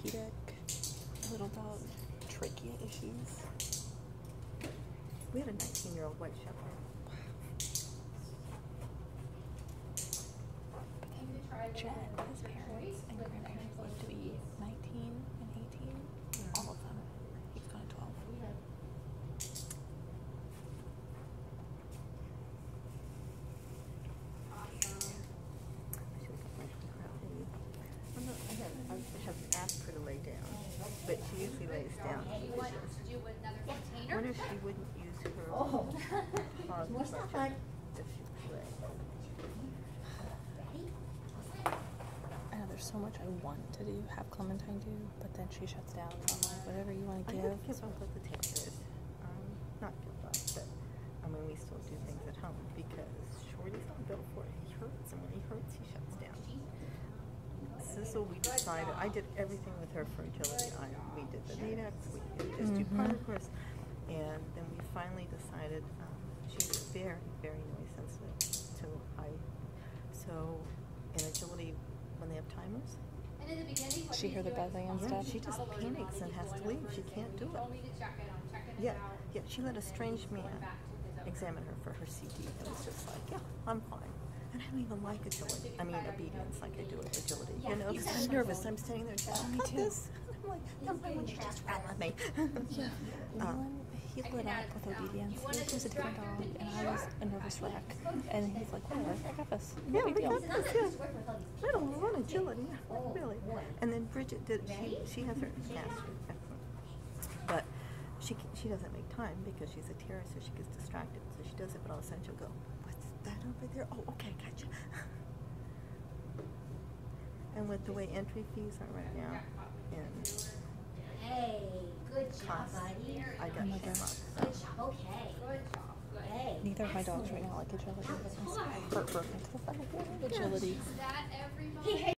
orthopedic, a little about trachea issues. We had a 19-year-old white shepherd. But then Jen, his parents and grandparents lived to be 19 and 18. All of them. He's gone to 12. I have asked her to lay down, but she usually lays down. I wonder if she wouldn't use her paws if she lay. I know there's so much I want to do, have Clementine do, but then she shuts down. So I'm like, whatever you want to give. I don't give up with the Taters. Not give up, but I mean, we still do things at home because Shorty's not built for it. He hurts, and when he hurts, he shuts down. So we decided, I did everything with her for agility. We did the Nadex, we did just do particles, and then we finally decided she's very, very noise sensitive to high. So in agility, when they have timers, She hear the buzzing and stuff. she just panics and has to leave. She can't do it. Yeah, she let a strange man examine her for her CD, and was just like, yeah, I'm fine. And I don't even like agility. I mean, obedience like I do with agility. You know, because I'm nervous. I'm standing there, me too. This. I'm like, no, I want you to just run with me. Yeah. He lit up with obedience. He was a different dog, and I was a nervous wreck. And he's like, whatever, I got this. Yeah, we got this, yeah. I don't want agility, really. And then Bridget did, she has her master, but she doesn't make time because she's a terror, so she gets distracted. So she does it, but all of a sudden she'll go, what's that over there? Oh, okay, gotcha. And with the way entry fees are right now, and hey, good job, buddy. I got my gosh. Good job. Okay. Good job. Hey. Neither of my dogs right now like agility. It's heartbroken because I love agility. Hey,